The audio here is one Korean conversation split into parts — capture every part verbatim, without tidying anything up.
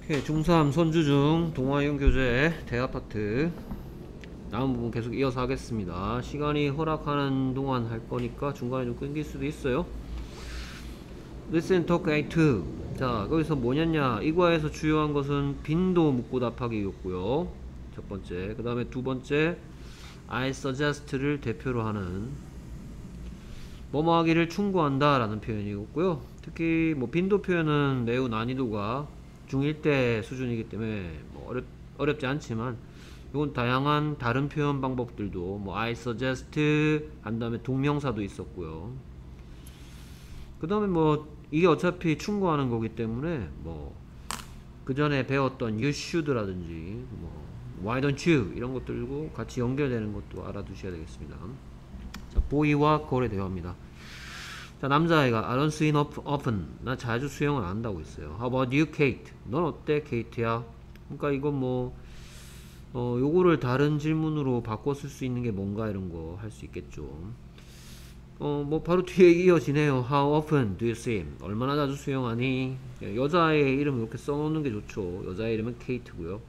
오케이, 중삼 손주중 동아이용 교재 대아파트 남은 부분 계속 이어서 하겠습니다. 시간이 허락하는 동안 할 거니까 중간에 좀 끊길 수도 있어요. Listen, talk, 에이 투. 자, 거기서 뭐냐냐, 이 과에서 주요한 것은 빈도 묻고 답하기였고요. 첫 번째. 그 다음에 두 번째, I suggest를 대표로 하는 뭐뭐 하기를 충고한다 라는 표현이었고요. 특히 뭐 빈도 표현은 매우 난이도가 중일 때 수준이기 때문에 뭐 어렵, 어렵지 않지만 이건 다양한 다른 표현 방법들도 뭐 I suggest 한 다음에 동명사도 있었고요. 그 다음에 뭐 이게 어차피 충고하는 거기 때문에 뭐 그 전에 배웠던 you should 라든지 뭐 why don't you 이런 것들고 같이 연결되는 것도 알아두셔야 되겠습니다. 자, 보이와 걸의 대화입니다. 자, 남자아이가 I don't swim often. 나 자주 수영을 안 한다고 했어요. How about you, Kate? 넌 어때, 케이트야? 그러니까 이건 뭐 어, 요거를 다른 질문으로 바꿔 쓸 수 있는 게 뭔가 이런 거 할 수 있겠죠. 어, 뭐 바로 뒤에 이어지네요. How often do you swim? 얼마나 자주 수영하니? 여자의 이름을 이렇게 써놓는 게 좋죠. 여자의 이름은 케이트고요.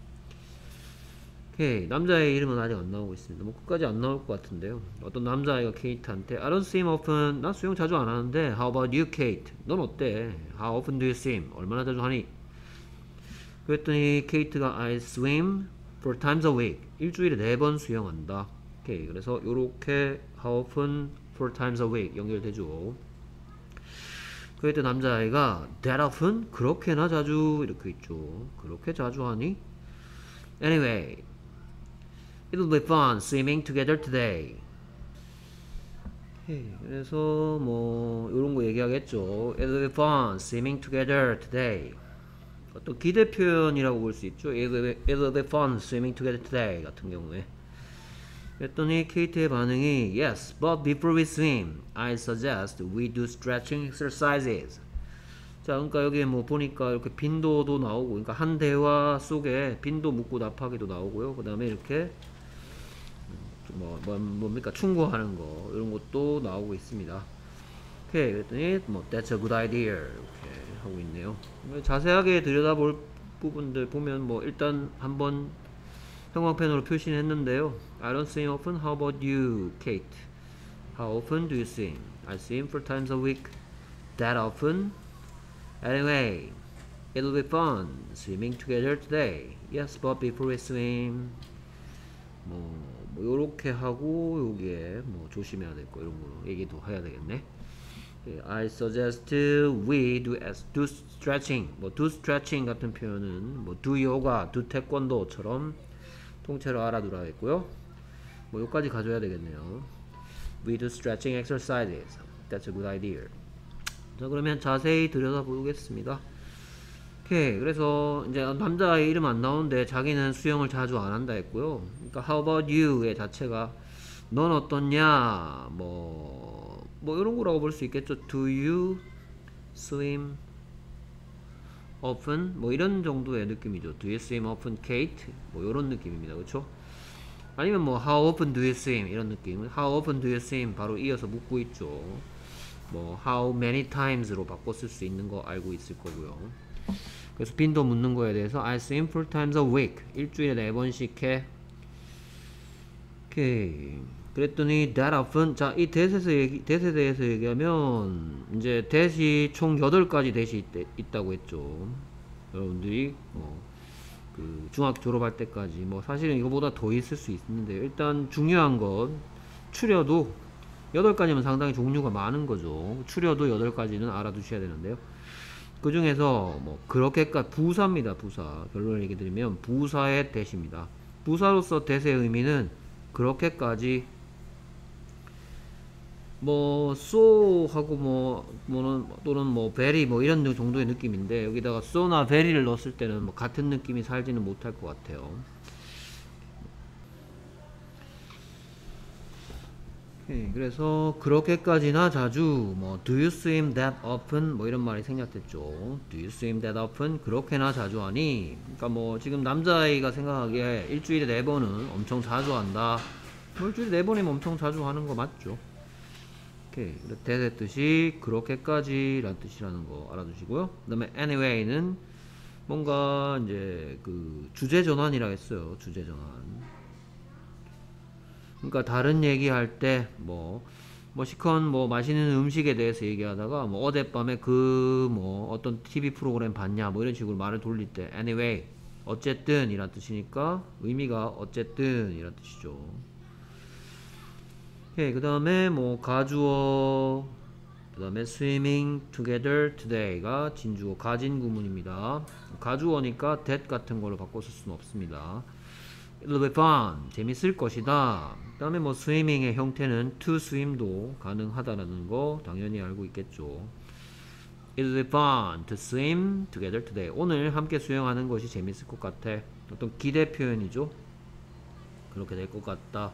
오케이, 남자의 이름은 아직 안 나오고 있습니다. 뭐 끝까지 안 나올 것 같은데요. 어떤 남자아이가 케이트한테 I don't swim often. 나 수영 자주 안 하는데 How about you, Kate? 넌 어때? How often do you swim? 얼마나 자주 하니? 그랬더니 케이트가 I swim four times a week. 일주일에 네 번 수영한다. 오케이, 그래서 요렇게 How often four times a week 연결되죠. 그랬더니 남자아이가 That often? 그렇게나 자주? 이렇게 있죠. 그렇게 자주 하니? Anyway, it'll be fun swimming together today. 오케이, 그래서 뭐 이런 거 얘기하겠죠. It'll be fun swimming together today. 어떤 기대 표현이라고 볼 수 있죠. It'll be, it'll be fun swimming together today 같은 경우에. 그랬더니 케이트의 반응이 Yes, but before we swim, I suggest we do stretching exercises. 자, 그러니까 여기에 뭐 보니까 이렇게 빈도도 나오고, 그러니까 한 대화 속에 빈도 묻고 답하기도 나오고요. 그 다음에 이렇게 뭐, 뭐 뭡니까 충고하는 거 이런 것도 나오고 있습니다. 오케이, 그랬더니 뭐 That's a good idea 이렇게 하고 있네요. 자세하게 들여다볼 부분들 보면 뭐 일단 한번 형광펜으로 표시했는데요. I don't swim often. How about you, Kate? How often do you swim? I swim four times a week. That often? Anyway, it'll be fun swimming together today. Yes, but before we swim, 뭐, 뭐 요렇게 하고 여기에 뭐 조심해야 될 거 이런 거 얘기도 해야 되겠네. I suggest we do do stretching. 뭐 do stretching 같은 표현은 뭐 do yoga, do taekwondo처럼 통째로 알아두라겠고요. 뭐 여기까지 가져야 되겠네요. We do stretching exercises. That's a good idea. 자, 그러면 자세히 들여다보겠습니다. 오케이, 그래서 이제 남자의 이름 안 나오는데 자기는 수영을 자주 안 한다 했고요. 그러니까 How about you의 자체가 넌 어떻냐, 뭐, 뭐 이런 거라고 볼 수 있겠죠. Do you swim often? 뭐 이런 정도의 느낌이죠. Do you swim often, Kate? 뭐 이런 느낌입니다. 그렇죠? 아니면 뭐 How often do you swim? 이런 느낌. How often do you swim? 바로 이어서 묻고 있죠. 뭐 how many times로 바꿔 쓸 수 있는 거 알고 있을 거고요. 그래서 빈도 묻는 거에 대해서 I swim four times a week. 일주일에 네 번씩 해. 오케이. 그랬더니 that often. 자, 이 that에서 얘기, that에 대해서 얘기하면 이제 that이 총 여덟 가지 that이 있, 있다고 했죠. 여러분들이 뭐 그 중학교 졸업할 때까지 뭐 사실은 이거보다 더 있을 수 있는데 일단 중요한 건 추려도 여덟 가지면 상당히 종류가 많은 거죠. 추려도 여덟 가지는 알아두셔야 되는데요. 그 중에서 뭐 그렇게까지 부사입니다. 부사. 결론을 얘기 드리면 부사의 that입니다. 부사로서 that의 의미는 그렇게까지 뭐 so 하고 뭐 뭐는 또는 뭐 very 뭐 이런 정도의 느낌인데 여기다가 so나 very를 넣었을 때는 뭐 같은 느낌이 살지는 못할 것 같아요. 오케이, 그래서 그렇게까지나 자주 뭐 do you swim that often 뭐 이런 말이 생략됐죠. Do you swim that often? 그렇게나 자주 하니? 그러니까 뭐 지금 남자아이가 생각하기에 일주일에 네 번은 엄청 자주 한다. 뭐 일주일에 네 번이면 엄청 자주 하는 거 맞죠? 오케이, that의 뜻이 그렇게까지 라는 뜻이라는 거 알아두시고요. 그 다음에 anyway는 뭔가 이제 그 주제 전환이라 했어요. 주제 전환. 그러니까 다른 얘기할 때 뭐 뭐 시컨 뭐 맛있는 음식에 대해서 얘기하다가 뭐 어젯밤에 그 뭐 어떤 티비 프로그램 봤냐 뭐 이런 식으로 말을 돌릴 때 anyway 어쨌든 이란 뜻이니까 의미가 어쨌든 이란 뜻이죠. 오케이, 그 다음에 뭐 가주어, 그 다음에 swimming together today가 진주어 가진 구문입니다. 가주어니까 that 같은 걸로 바꿔 쓸 수는 없습니다. It'll be fun. 재밌을 것이다. 그 다음에 뭐 swimming의 형태는 to swim도 가능하다라는 거 당연히 알고 있겠죠. It'll be fun to swim together today. 오늘 함께 수영하는 것이 재밌을 것 같아. 어떤 기대 표현이죠. 그렇게 될 것 같다.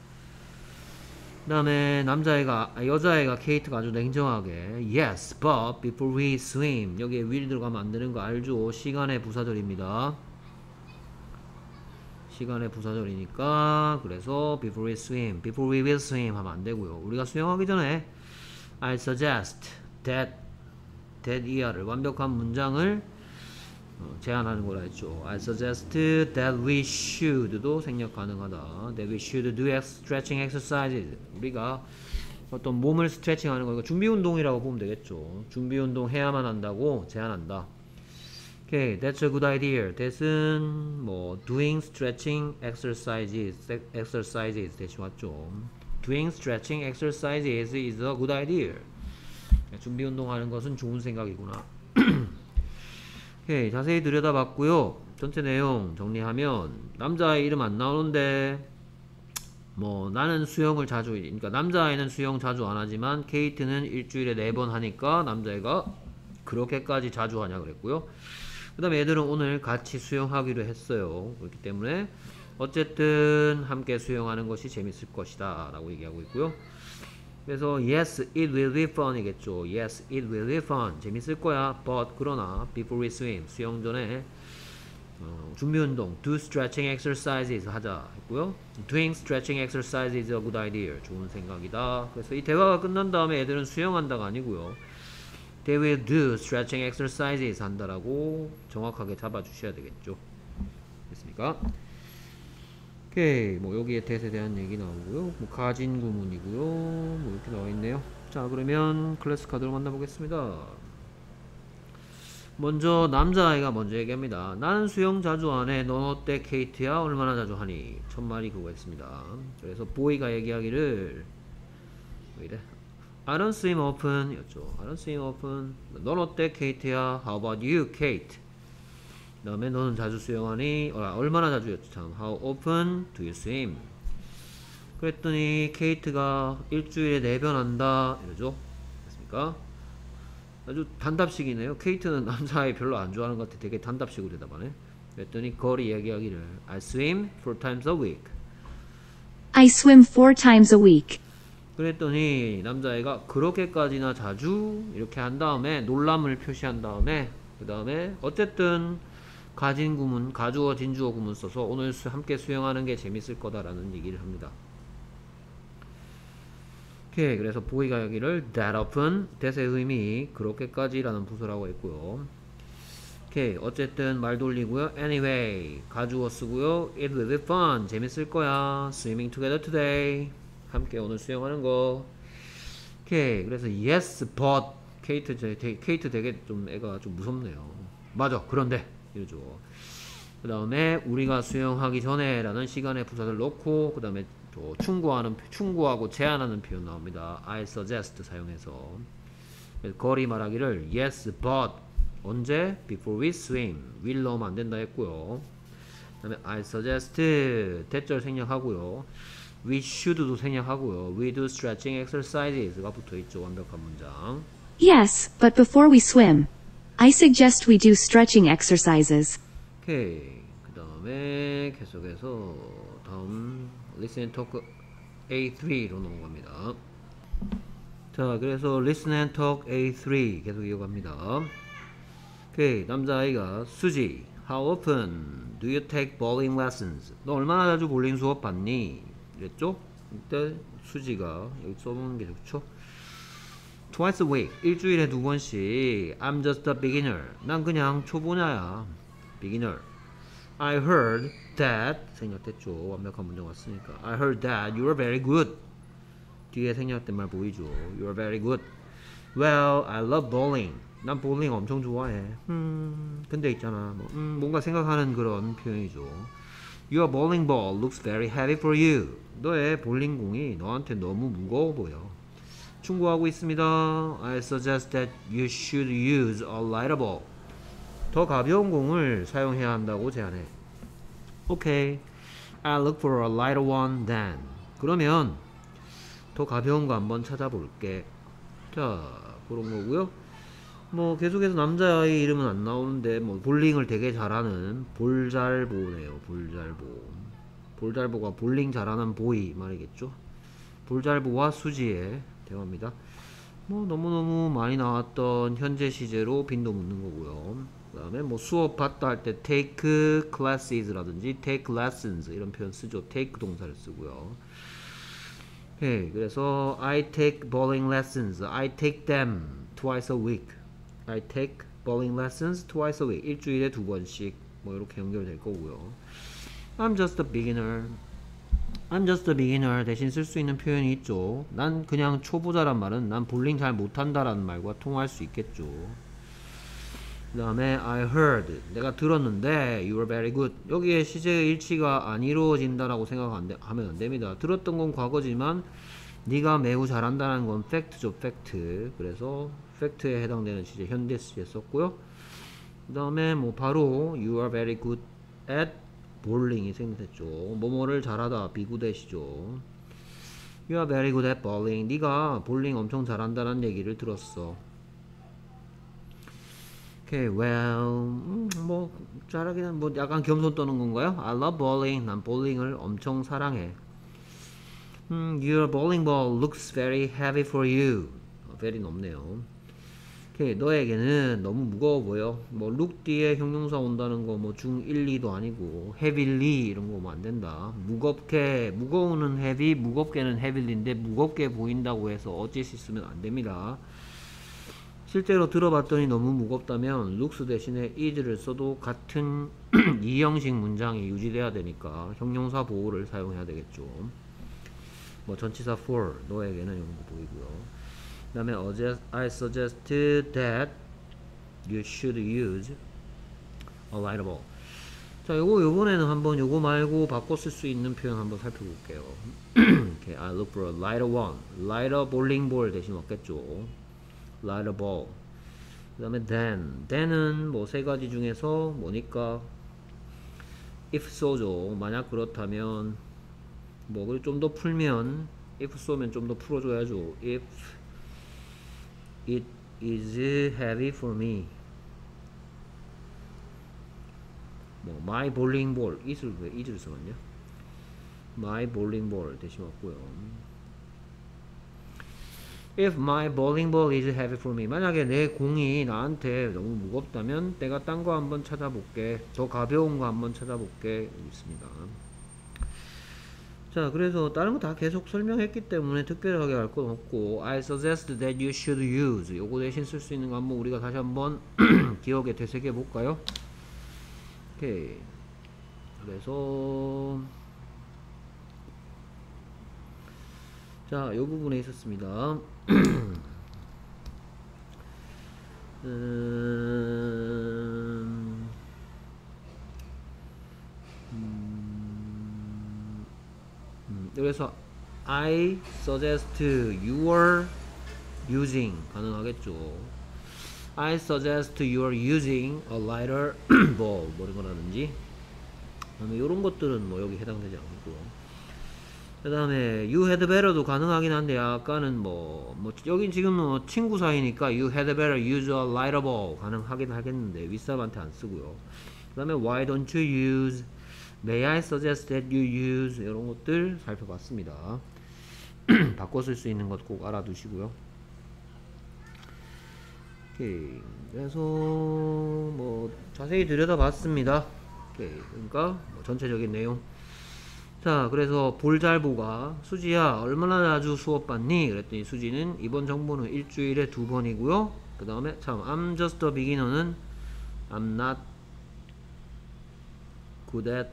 그 다음에 남자애가 아, 여자애가 케이트가 아주 냉정하게 Yes, but before we swim. 여기에 will 들어가면 안 되는 거 알죠? 시간의 부사절입니다. 시간의 부사절이니까 그래서 before we swim, before we will swim 하면 안 되고요. 우리가 수영하기 전에 I suggest that that 이하를 완벽한 문장을 어, 제안하는 거라 했죠. I suggest that we should도 생략 가능하다. That we should do stretching exercises. 우리가 어떤 몸을 스트레칭하는 거니까 준비 운동이라고 보면 되겠죠. 준비 운동 해야만 한다고 제안한다. Okay, that's a good idea. that은 뭐 doing stretching exercises, exercises 대신 왔죠. Doing stretching exercises is a good idea. 준비 운동하는 것은 좋은 생각이구나. 오케이, 자세히 들여다봤고요. 전체 내용 정리하면 남자아이 이름 안 나오는데 뭐 나는 수영을 자주 그러니까 남자아이는 수영 자주 안 하지만 케이트는 일주일에 네 번 하니까 남자애가 그렇게까지 자주 하냐 그랬고요. 그 다음에 애들은 오늘 같이 수영하기로 했어요. 그렇기 때문에 어쨌든 함께 수영하는 것이 재밌을 것이다 라고 얘기하고 있고요. 그래서 yes, it will be fun 이겠죠. yes, it will be fun. 재밌을 거야. but 그러나 before we swim 수영 전에 어, 준비운동 do stretching exercises 하자 했고요. doing stretching exercises is a good idea. 좋은 생각이다. 그래서 이 대화가 끝난 다음에 애들은 수영한다가 아니고요. They will do stretching exercises 한다라고 정확하게 잡아주셔야 되겠죠. 됐습니까? 오케이, 뭐 여기에 that에 대한 얘기 나오고요. 뭐 가진 구문이고요. 뭐 이렇게 나와 있네요. 자, 그러면 클래스 카드로 만나보겠습니다. 먼저 남자아이가 먼저 얘기합니다. 나는 수영 자주 안 해. 넌 어때 케이트야? 얼마나 자주 하니? 첫 말이 그거였습니다. 그래서 보이가 얘기하기를 뭐 이래? I don't swim often 였죠. I don't swim often. 넌 어때 케이트야? How about you, Kate? 그 다음에 너는 자주 수영하니? 어, 얼마나 자주 였죠. 참. How often do you swim? 그랬더니 케이트가 일주일에 네 번 한다 이러죠. 됐습니까? 아주 단답식이네요. 케이트는 남자아이 별로 안 좋아하는 것 같아. 되게 단답식으로 대답하네. 그랬더니 거리 얘기하기를 I swim four times a week. I swim four times a week. 그랬더니 남자애가 그렇게까지나 자주 이렇게 한 다음에 놀람을 표시한 다음에 그 다음에 어쨌든 가진 구문, 가주어, 진주어 구문 써서 오늘 수, 함께 수영하는 게 재밌을 거다라는 얘기를 합니다. 오케이, 그래서 보이가 여기를 that often, that의 의미 그렇게까지라는 부사라고 했고요. 오케이, 어쨌든 말 돌리고요. anyway, 가주어 쓰고요. it will be fun, 재밌을 거야. swimming together today, 함께 오늘 수영하는 거. 오케이, 그래서 yes, but 케이트, 되게, 케이트 되게 좀 애가 좀 무섭네요. 맞아, 그런데 이러죠. 그 다음에 우리가 수영하기 전에 라는 시간의 부사를 넣고 그 다음에 또 충고하는, 충고하고 제안하는 표현 나옵니다. I suggest 사용해서 거리 말하기를 yes, but 언제? before we swim. will 넣으면 안 된다 했고요. 그 다음에 I suggest 대절 생략하고요. we should도 생략하고요. we do stretching exercises가 붙어있죠. 완벽한 문장. Yes, but before we swim, I suggest we do stretching exercises. 오케이. 그 다음에 계속해서 다음 Listen and Talk 에이 쓰리로 넘어갑니다. 자, 그래서 Listen and Talk 에이 쓰리 계속 이어갑니다. 오케이. 남자아이가 수지, How often do you take bowling lessons? 너 얼마나 자주 볼링 수업 받니? 이랬죠? 이때 수지가 여기 써보는 게 좋죠? Twice a week, 일주일에 두 번씩. I'm just a beginner. 난 그냥 초보자야. beginner. I heard that 생략됐죠. 완벽한 문장 왔으니까. I heard that you are very good. 뒤에 생략된 말 보이죠. You are very good. Well, I love bowling. 난 볼링 엄청 좋아해. 음, 근데 있잖아. 뭐, 음, 뭔가 생각하는 그런 표현이죠. Your bowling ball looks very heavy for you. 너의 볼링공이 너한테 너무 무거워 보여. 충고하고 있습니다. I suggest that you should use a lighter ball. 더 가벼운 공을 사용해야 한다고 제안해. Okay, I'll look for a lighter one then. 그러면 더 가벼운 거 한번 찾아볼게. 자, 그런 거고요. 뭐 계속해서 남자의 이름은 안 나오는데 뭐 볼링을 되게 잘하는 볼잘보네요. 볼잘보. 볼잘보가 볼링 잘하는 보이 말이겠죠. 볼잘보와 수지의 대화입니다. 뭐 너무너무 많이 나왔던 현재 시제로 빈도 묻는 거고요. 그 다음에 뭐 수업 받다 할 때 take classes 라든지 take lessons 이런 표현 쓰죠. take 동사를 쓰고요. 오케이, 그래서 I take bowling lessons. I take them twice a week. I take bowling lessons twice a week. 일주일에 두 번씩 뭐 이렇게 연결될 거고요. I'm just a beginner. I'm just a beginner 대신 쓸 수 있는 표현이 있죠. 난 그냥 초보자란 말은 난 볼링 잘 못한다라는 말과 통할 수 있겠죠. 그 다음에 I heard 내가 들었는데 you are very good. 여기에 시제의 일치가 안 이루어진다라고 생각하면 안 됩니다. 들었던 건 과거지만 네가 매우 잘한다는 건 팩트죠. 팩트. 그래서 팩트에 해당되는 시제 현대 시제 썼고요. 그 다음에 뭐 바로 you are very good at bowling이 생겼죠. 뭐뭐를 잘하다 비구대시죠. You are very good at bowling. 네가 볼링 엄청 잘한다는 얘기를 들었어. Okay, well, 음, 뭐 잘하기는 뭐 약간 겸손 떠는 건가요? I love bowling. 난 볼링을 엄청 사랑해. 음, Your bowling ball looks very heavy for you. 어, very 높네요. 오케이, 너에게는 너무 무거워 보여. 뭐 look 뒤에 형용사 온다는 거 뭐 중 일, 이도 아니고 heavily 이런 거 뭐 안 된다. 무겁게, 무거우는 heavy, 무겁게는 heavily인데 무겁게 보인다고 해서 어찌시 쓰면 안 됩니다. 실제로 들어봤더니 너무 무겁다면 looks 대신에 is를 써도 같은 이 형식 문장이 유지돼야 되니까 형용사 보호를 사용해야 되겠죠. 뭐 전치사 for 너에게는 이런 거 보이고요. 그 다음에 I suggest that you should use a lighter ball. 자, 요거 요번에는 한번 요거 말고 바꿔 쓸 수 있는 표현 한번 살펴볼게요. Okay, I look for a lighter one. lighter bowling ball 대신 없겠죠. lighter ball. 그 다음에 then. then은 뭐 세 가지 중에서 뭐니까 if so죠. 만약 그렇다면 뭐 그리고 좀 더 풀면 if so면 좀 더 풀어줘야죠. if it is heavy for me. 뭐 my bowling ball it을 왜 it을 써놨냐? my bowling ball 대신 왔고요. If my bowling ball is heavy for me. 만약에 내 공이 나한테 너무 무겁다면 내가 딴 거 한번 찾아볼게. 더 가벼운 거 한번 찾아볼게. 여기 있습니다. 자, 그래서 다른 거 다 계속 설명했기 때문에 특별하게 할 건 없고 I suggest that you should use 요거 대신 쓸 수 있는 거 한번 우리가 다시 한번 기억에 되새겨 볼까요? 오케이. 그래서 자, 요 부분에 있었습니다. 음, 음, 음, 그래서 I suggest you are using 가능하겠죠. I suggest you are using a lighter ball 뭐 이런 거라든지 그다음에 이런 것들은 뭐 여기 해당되지 않고 그 다음에 you had better도 가능하긴 한데 약간은 뭐, 뭐 여긴 지금 뭐 친구 사이니까 you had better use a lighter ball 가능하긴 하겠는데 윗사람한테 안 쓰고요. 그 다음에 why don't you use may I suggest that you use 이런 것들 살펴봤습니다. 바꿔 쓸 수 있는 것 꼭 알아두시고요. 오케이. 그래서 뭐 자세히 들여다봤습니다. 오케이. 그러니까 뭐 전체적인 내용. 자, 그래서 볼잘보가 수지야 얼마나 자주 수업 받니? 그랬더니 수지는 이번 정보는 일주일에 두 번이고요. 그 다음에 참 I'm just a beginner는 I'm not good at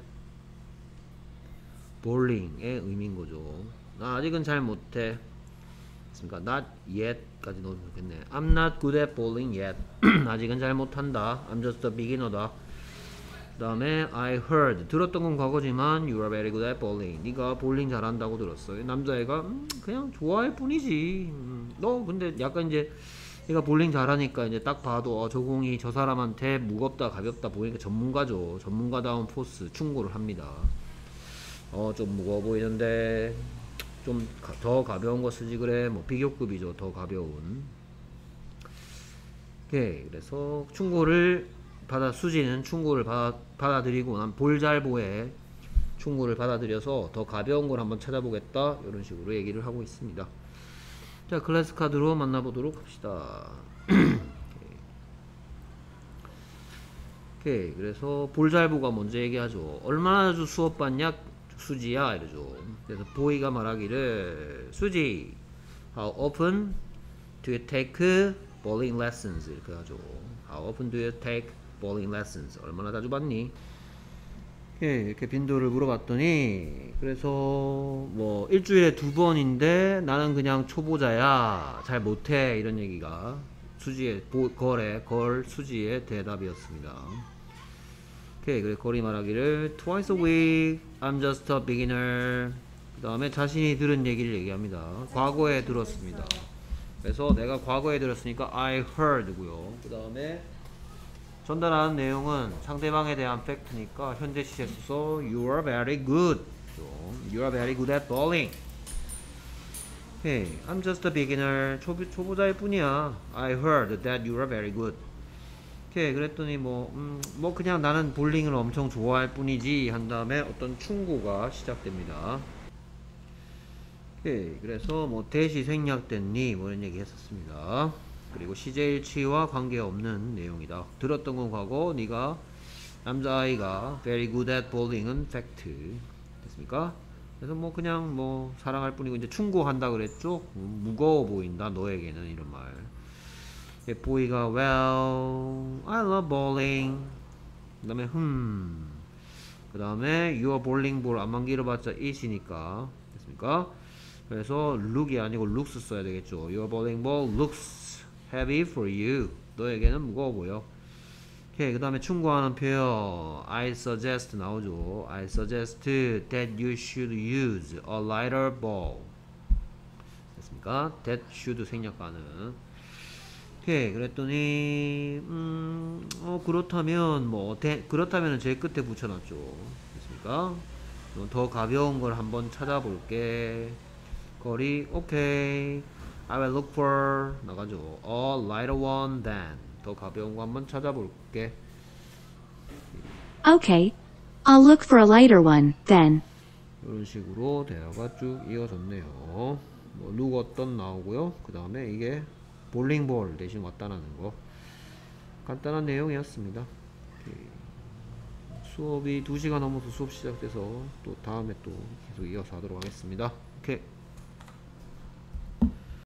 bowling의 의미인 거죠. 나 아직은 잘 못해. 그러니까 not yet까지 넣어도 좋겠네. I'm not good at bowling yet. 아직은 잘 못한다. I'm just a beginner다. 그 다음에 I heard. 들었던 건 과거지만 you are very good at bowling. 네가 볼링 잘한다고 들었어. 남자애가 음, 그냥 좋아할 뿐이지. 음, 너 근데 약간 이제 얘가 볼링 잘하니까 이제 딱 봐도 어, 저 공이 저 사람한테 무겁다 가볍다 보이니까 전문가죠. 전문가다운 포스 충고를 합니다. 어 좀 무거워 보이는데 좀 더 가벼운 거 쓰지 그래. 뭐 비교급이죠. 더 가벼운. 오케이. 그래서 충고를 받아 수지는 충고를 받아, 받아들이고 난 볼잘보에 충고를 받아들여서 더 가벼운 걸 한번 찾아보겠다. 이런 식으로 얘기를 하고 있습니다. 자, 클래스 카드로 만나보도록 합시다. 오케이. 그래서 볼잘보가 먼저 얘기하죠. 얼마나 자주 수업 받냐? 수지야 이러죠. 그래서 보이가 말하기를 수지 How often do you take bowling lessons? 이렇게 하죠. How often do you take bowling lessons? 얼마나 자주 받니? 오케이. 이렇게 빈도를 물어봤더니 그래서 뭐 일주일에 두 번인데 나는 그냥 초보자야 잘 못해 이런 얘기가 수지의 보, 걸의 걸 수지의 대답이었습니다. 오케이. 그래 거리 말하기를 twice a week I'm just a beginner. 그 다음에 자신이 들은 얘기를 얘기합니다. 과거에 들었습니다. 그래서 내가 과거에 들었으니까 I heard고요. 그 다음에 전달하는 내용은 상대방에 대한 팩트니까 현재 시제 써서 You are very good. You are very good at bowling. Okay, I'm just a beginner. 초보, 초보자일 뿐이야. I heard that you are very good. 오케이. 그랬더니 뭐, 음, 뭐 그냥 나는 볼링을 엄청 좋아할 뿐이지 한 다음에 어떤 충고가 시작됩니다. 오케이. 그래서 뭐 대시 생략됐니 뭐 이런 얘기 했었습니다. 그리고 시제일치와 관계없는 내용이다. 들었던 건 과거, 네가 남자아이가 very good at bowling은 fact 됐습니까? 그래서 뭐 그냥 뭐 사랑할 뿐이고 이제 충고한다 그랬죠. 무거워 보인다 너에게는 이런 말. 보이가 well, I love bowling. 그 다음에 흠. 그 다음에 your bowling ball 안만 길어봤자 it이니까 됐습니까? 그래서 look이 아니고 looks 써야 되겠죠. Your bowling ball looks heavy for you. 너에게는 무거워 보여. 오케이. 그 다음에 충고하는 표현 I suggest 나오죠. I suggest that you should use a lighter ball. 됐습니까? That should 생략하는. 오케이. 그랬더니 음, 어 그렇다면 뭐 대, 그렇다면은 제일 끝에 붙여놨죠. 됐습니까? 어, 더 가벼운 걸 한번 찾아볼게. 거리 오케이. I will look for 나가죠. A lighter one then. 더 가벼운 거 한번 찾아볼게. Okay. I'll look for a lighter one, then. 이런 식으로 대화가 쭉 이어졌네요. 뭐 look 어떤 나오고요. 그 다음에 이게 볼링볼 대신 왔다라는 거. 간단한 내용이었습니다. 수업이 두 시간 넘어서 수업 시작돼서 또 다음에 또 계속 이어서 하도록 하겠습니다. 오케이.